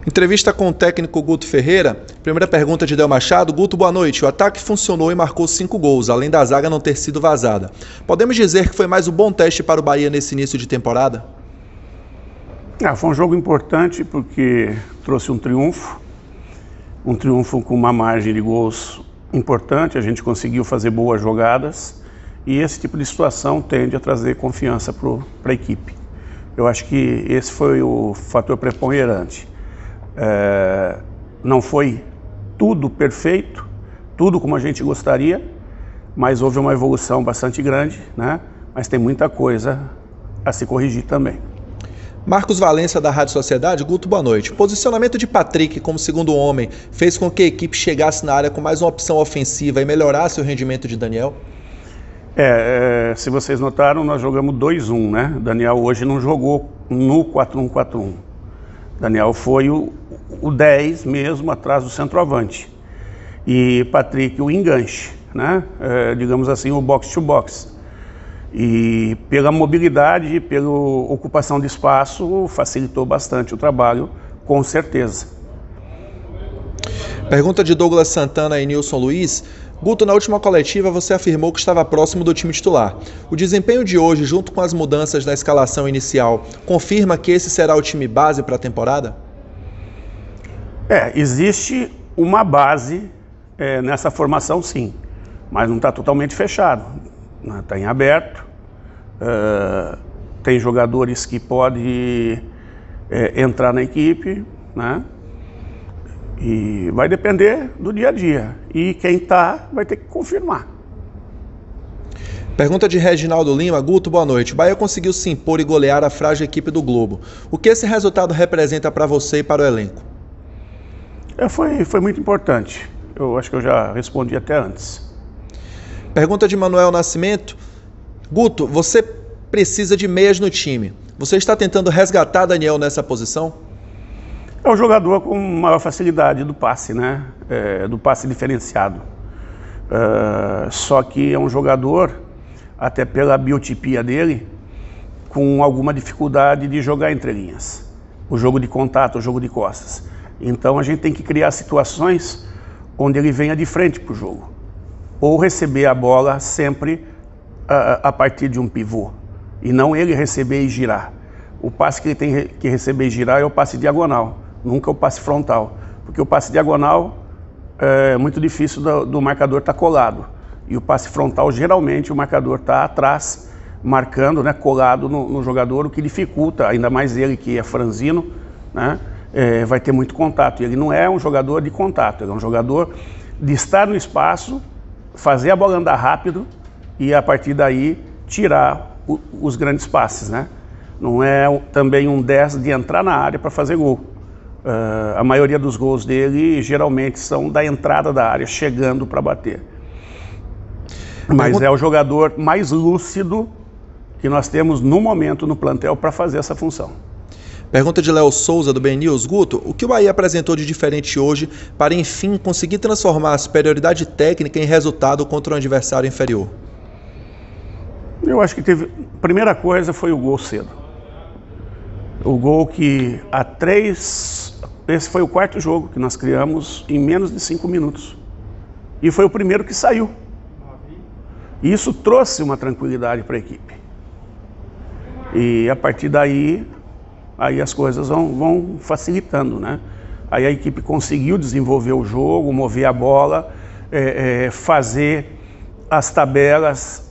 Entrevista com o técnico Guto Ferreira. Primeira pergunta de Del Machado. Guto, boa noite. O ataque funcionou e marcou 5 gols, além da zaga não ter sido vazada. Podemos dizer que foi mais um bom teste para o Bahia nesse início de temporada? Foi um jogo importante porque trouxe um triunfo com uma margem de gols importante, a gente conseguiu fazer boas jogadas e esse tipo de situação tende a trazer confiança para a equipe. Eu acho que esse foi o fator preponderante. Não foi tudo perfeito, tudo como a gente gostaria, mas houve uma evolução bastante grande, né? Mas tem muita coisa a se corrigir também. Marcos Valença, da Rádio Sociedade. Guto, boa noite. O posicionamento de Patrick como segundo homem fez com que a equipe chegasse na área com mais uma opção ofensiva e melhorasse o rendimento de Daniel? Se vocês notaram, nós jogamos 2-1, né? Daniel hoje não jogou no 4-1-4-1. Daniel foi o 10 mesmo, atrás do centroavante. E Patrick o enganche, né? Digamos assim, o box-to-box. E pela mobilidade, pela ocupação de espaço, facilitou bastante o trabalho, com certeza. Pergunta de Douglas Santana e Nilson Luiz. Guto, na última coletiva você afirmou que estava próximo do time titular. O desempenho de hoje, junto com as mudanças na escalação inicial, confirma que esse será o time base para a temporada? Existe uma base nessa formação, sim, mas não está totalmente fechado. Está em aberto, tem jogadores que podem entrar na equipe, né? E vai depender do dia a dia. E quem está vai ter que confirmar. Pergunta de Reginaldo Lima. Guto, boa noite. O Bahia conseguiu se impor e golear a frágil equipe do Globo. O que esse resultado representa para você e para o elenco? Foi muito importante. Eu acho que eu já respondi até antes. Pergunta de Manuel Nascimento. Guto, você precisa de meias no time. Você está tentando resgatar Daniel nessa posição? É um jogador com maior facilidade do passe, né? Do passe diferenciado. Só que é um jogador, até pela biotipia dele, com alguma dificuldade de jogar entre linhas. O jogo de contato, o jogo de costas. Então a gente tem que criar situações onde ele venha de frente para o jogo. Ou receber a bola sempre a partir de um pivô. E não ele receber e girar. O passe que ele tem que receber e girar é o passe diagonal, nunca o passe frontal. Porque o passe diagonal é muito difícil do marcador estar colado. E o passe frontal, geralmente, o marcador está atrás, marcando, né, colado no jogador, o que dificulta, ainda mais ele que é franzino, né, vai ter muito contato. E ele não é um jogador de contato, ele é um jogador de estar no espaço, fazer a bola andar rápido e a partir daí tirar os grandes passes, né? Não é também um 10 de entrar na área para fazer gol. A maioria dos gols dele geralmente são da entrada da área, chegando para bater. Mas é o jogador mais lúcido que nós temos no momento no plantel para fazer essa função. Pergunta de Léo Souza, do BN News. Guto, o que o Bahia apresentou de diferente hoje para, enfim, conseguir transformar a superioridade técnica em resultado contra um adversário inferior? Eu acho que teve... Primeira coisa foi o gol cedo. O gol que esse foi o quarto jogo que nós criamos em menos de 5 minutos. E foi o primeiro que saiu. E isso trouxe uma tranquilidade para a equipe. E a partir daí, aí as coisas vão facilitando, né? Aí a equipe conseguiu desenvolver o jogo, mover a bola, fazer as tabelas,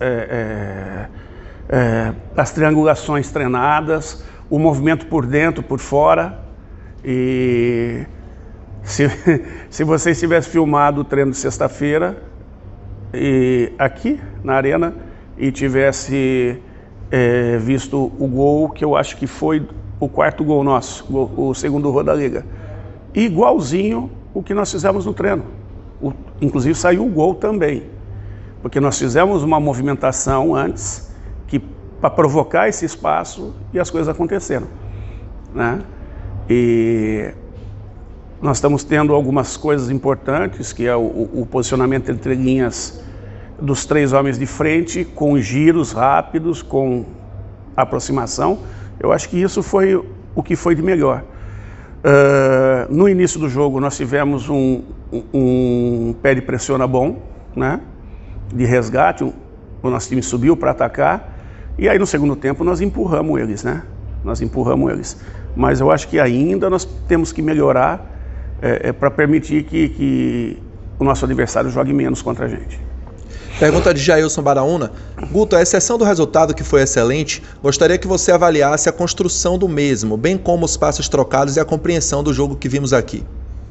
as triangulações treinadas, o movimento por dentro, por fora. E se vocês tivessem filmado o treino de sexta-feira aqui na arena e tivesse visto o gol, que eu acho que foi o quarto gol nosso, o segundo gol da Liga, igualzinho o que nós fizemos no treino. Inclusive saiu o gol também, porque nós fizemos uma movimentação antes para provocar esse espaço e as coisas aconteceram, né? E nós estamos tendo algumas coisas importantes, que é o posicionamento entre linhas dos 3 homens de frente, com giros rápidos, com aproximação. Eu acho que isso foi o que foi de melhor. No início do jogo nós tivemos um pé de pressiona bom, né? De resgate, o nosso time subiu para atacar, e aí no segundo tempo nós empurramos eles, né? Nós empurramos eles. Mas eu acho que ainda nós temos que melhorar para permitir que o nosso adversário jogue menos contra a gente. Pergunta de Jailson Baraúna. Guto, à exceção do resultado que foi excelente, gostaria que você avaliasse a construção do mesmo, bem como os passes trocados e a compreensão do jogo que vimos aqui.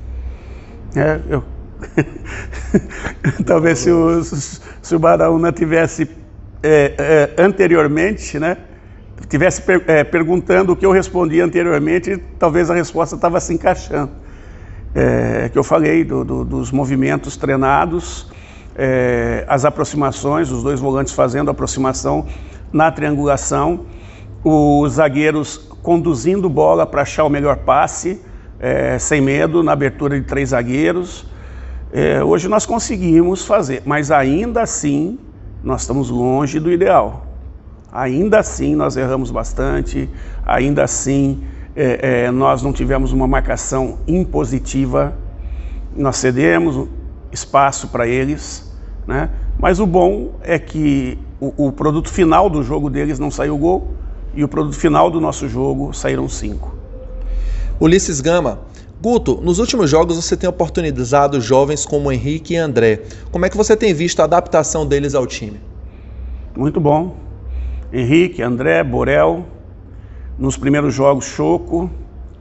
Talvez se o Baraúna tivesse anteriormente, né, tivesse perguntando o que eu respondi anteriormente, talvez a resposta estava se encaixando. Que eu falei dos movimentos treinados, as aproximações, os dois volantes fazendo aproximação na triangulação, os zagueiros conduzindo bola para achar o melhor passe, sem medo, na abertura de 3 zagueiros. Hoje nós conseguimos fazer, mas ainda assim nós estamos longe do ideal. Ainda assim nós erramos bastante, ainda assim nós não tivemos uma marcação impositiva, nós cedemos espaço para eles, né? Mas o bom é que o produto final do jogo deles não saiu gol e o produto final do nosso jogo saíram 5. Ulisses Gama. Guto, nos últimos jogos você tem oportunizado jovens como Henrique e André. Como é que você tem visto a adaptação deles ao time? Muito bom. Henrique, André, Borel, nos primeiros jogos Choco,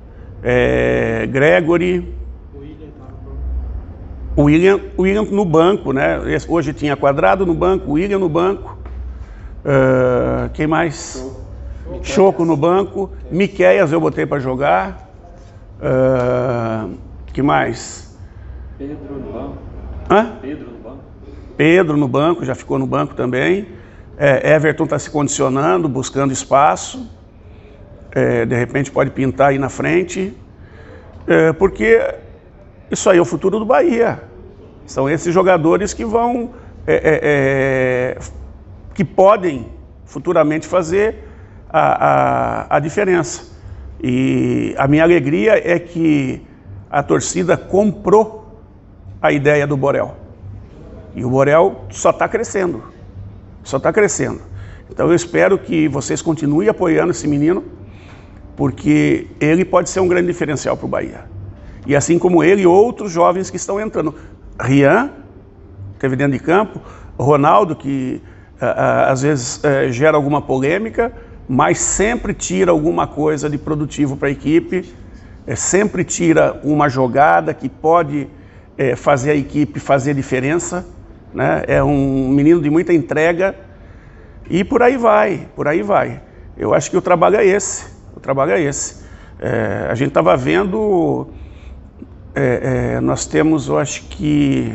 Gregory, o William no banco, né? Hoje tinha Quadrado no banco, William no banco, quem mais? Choco no banco, Miqueias eu botei para jogar, que mais? Pedro no banco. Pedro no banco. Pedro no banco, já ficou no banco também. Everton está se condicionando, buscando espaço, de repente pode pintar aí na frente, porque isso aí é o futuro do Bahia. São esses jogadores que vão, que podem futuramente fazer a diferença. E a minha alegria é que a torcida comprou a ideia do Borel. E o Borel só está crescendo. Só está crescendo. Então eu espero que vocês continuem apoiando esse menino, porque ele pode ser um grande diferencial para o Bahia. E assim como ele, outros jovens que estão entrando. Rian, teve dentro de campo, Ronaldo, que às vezes gera alguma polêmica, mas sempre tira alguma coisa de produtivo para a equipe, sempre tira uma jogada que pode fazer a equipe fazer diferença, né? É um menino de muita entrega e por aí vai, por aí vai. Eu acho que o trabalho é esse, a gente estava vendo, nós temos, eu acho que,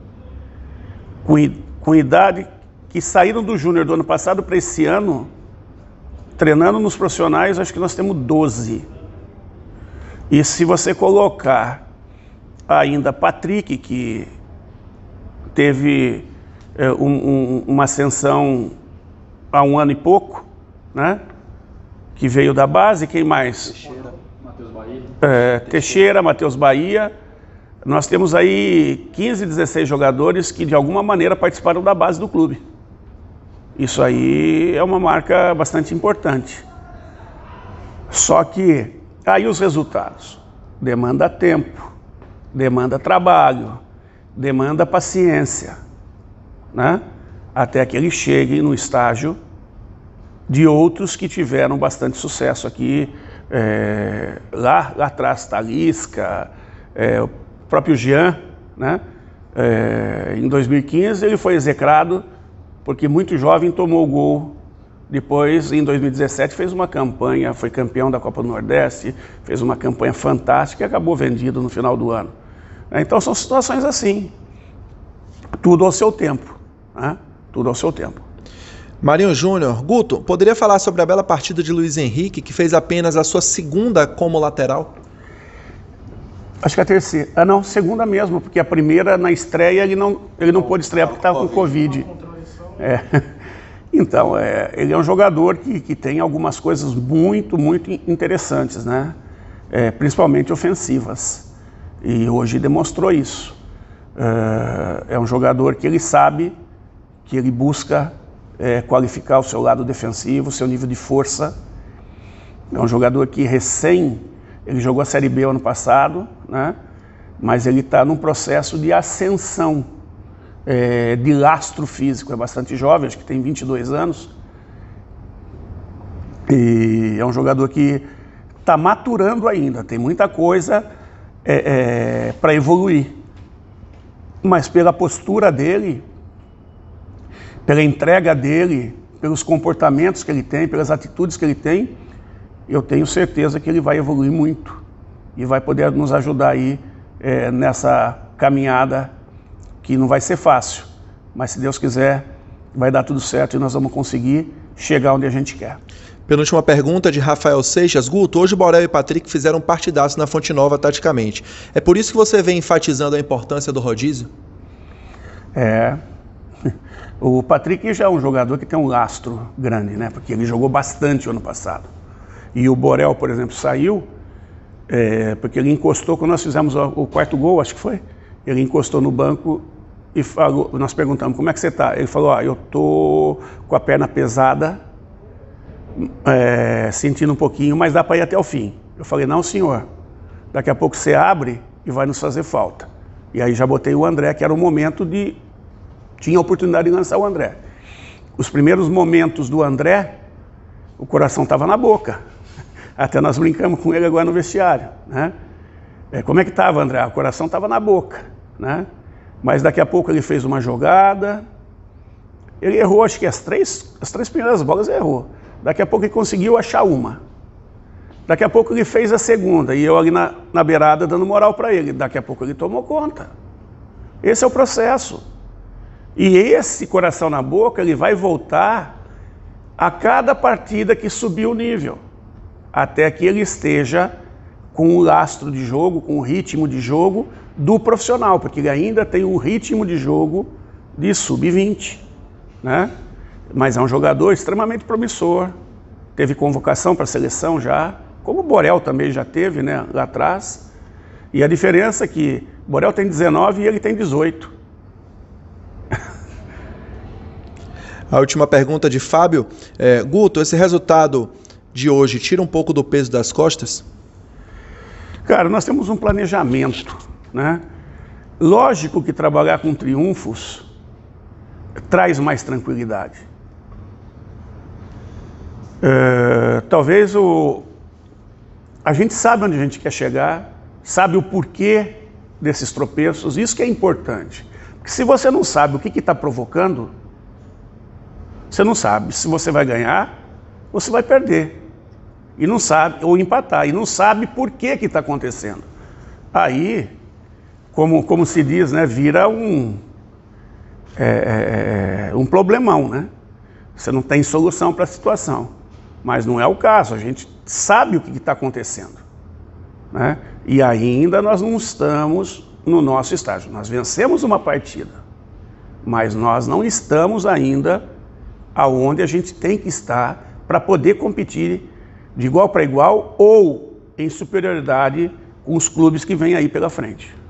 com idade, que saíram do júnior do ano passado para esse ano, treinando nos profissionais, acho que nós temos 12. E se você colocar ainda Patrick, que teve uma ascensão há 1 ano e pouco, né? Que veio da base, quem mais? Teixeira, Matheus Bahia. Teixeira, Matheus Bahia. Nós temos aí 15, 16 jogadores que de alguma maneira participaram da base do clube. Isso aí é uma marca bastante importante. Só que aí os resultados. Demanda tempo, demanda trabalho, demanda paciência, né? Até que ele chegue no estágio de outros que tiveram bastante sucesso aqui. Lá atrás, Talisca, o próprio Jean, né? Em 2015 ele foi execrado porque muito jovem tomou o gol. Depois, em 2017, fez uma campanha, foi campeão da Copa do Nordeste, fez uma campanha fantástica e acabou vendido no final do ano. Então são situações assim, tudo ao seu tempo, né? Tudo ao seu tempo. Marinho Júnior, Guto, poderia falar sobre a bela partida de Luiz Henrique, que fez apenas a sua segunda como lateral? Acho que a terceira, não, segunda mesmo, porque a primeira na estreia ele não pôde estrear porque estava com Covid. Então, ele é um jogador que tem algumas coisas muito, muito interessantes, né? Principalmente ofensivas. E hoje demonstrou isso. É um jogador que ele sabe, que ele busca qualificar o seu lado defensivo, o seu nível de força. É um jogador que ele jogou a Série B ano passado, né? Mas ele está num processo de ascensão, de lastro físico. É bastante jovem, acho que tem 22 anos. E é um jogador que está maturando ainda, tem muita coisa para evoluir. Mas pela postura dele, pela entrega dele, pelos comportamentos que ele tem, pelas atitudes que ele tem, eu tenho certeza que ele vai evoluir muito e vai poder nos ajudar aí nessa caminhada que não vai ser fácil, mas se Deus quiser vai dar tudo certo e nós vamos conseguir chegar onde a gente quer. Penúltima pergunta de Rafael Seixas. Guto, hoje Borel e Patrick fizeram um partidaço na Fonte Nova taticamente. É por isso que você vem enfatizando a importância do rodízio? O Patrick já é um jogador que tem um lastro grande, né? Porque ele jogou bastante o ano passado. E o Borel, por exemplo, saiu porque ele encostou, quando nós fizemos o quarto gol, acho que foi, ele encostou no banco e falou, nós perguntamos, como é que você está? Ele falou, eu tô com a perna pesada, sentindo um pouquinho, mas dá para ir até o fim. Eu falei, não senhor, daqui a pouco você abre e vai nos fazer falta. E aí já botei o André, que era o momento tinha a oportunidade de lançar o André. Os primeiros momentos do André, o coração estava na boca. Até nós brincamos com ele agora no vestiário, né? Como é que estava, André? O coração estava na boca, né? Mas daqui a pouco ele fez uma jogada, ele errou, acho que as três primeiras bolas ele errou. Daqui a pouco ele conseguiu achar uma. Daqui a pouco ele fez a segunda, e eu ali na beirada dando moral para ele. Daqui a pouco ele tomou conta. Esse é o processo. E esse coração na boca, ele vai voltar a cada partida que subir o nível, até que ele esteja com o lastro de jogo, com o ritmo de jogo do profissional, porque ele ainda tem o ritmo de jogo de sub-20, né? Mas é um jogador extremamente promissor, teve convocação para a seleção já, como o Borel também já teve, né, lá atrás. E a diferença é que o Borel tem 19 e ele tem 18. A última pergunta de Fábio. Guto, esse resultado de hoje tira um pouco do peso das costas? Cara, nós temos um planejamento, né? Lógico que trabalhar com triunfos traz mais tranquilidade. Talvez a gente sabe onde a gente quer chegar, sabe o porquê desses tropeços, isso que é importante. Porque se você não sabe o que está provocando, você não sabe se você vai ganhar ou se vai perder. E não sabe, ou empatar, e não sabe por que está acontecendo. Aí, como se diz, né, vira um problemão, né? Você não tem solução para a situação. Mas não é o caso, a gente sabe o que está acontecendo, né? E ainda nós não estamos no nosso estágio. Nós vencemos uma partida, mas nós não estamos ainda aonde a gente tem que estar para poder competir de igual para igual ou em superioridade com os clubes que vêm aí pela frente.